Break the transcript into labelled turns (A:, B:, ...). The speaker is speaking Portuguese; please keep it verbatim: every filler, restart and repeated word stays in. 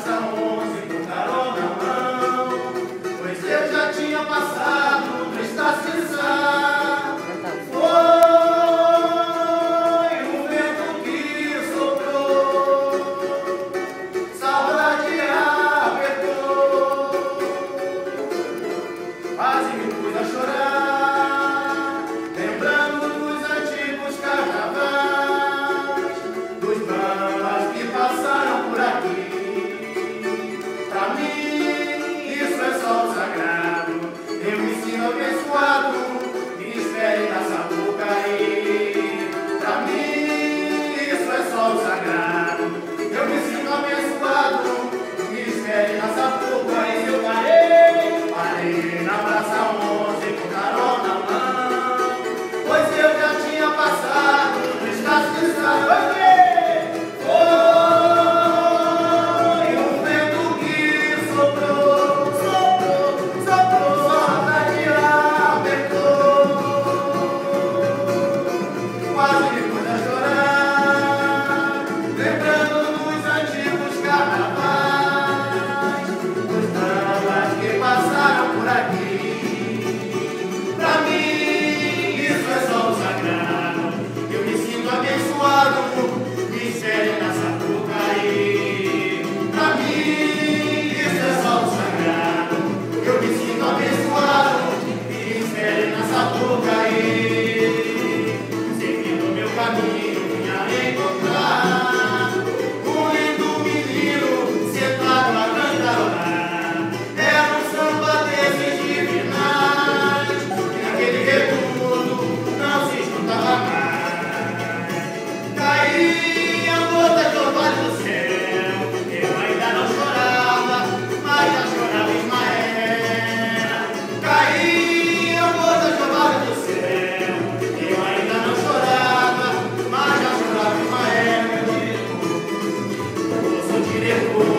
A: Praça onze com carona na mão, pois eu já tinha passado no estacionar. Foi o vento que soprou, saudade apertou, quase me pus a chorar, lembrando dos antigos carnavais, dos bambas que passaram por aqui. Pra mim isso é só o sagrado, eu me sinto abençoado, me espere na Sapucaí. Pra mim isso é só o sagrado, eu me sinto abençoado, me espere na Sapucaí. Eu parei, parei na Praça onze com carona na mão, pois eu já tinha passado no estacionamento.
B: Deus.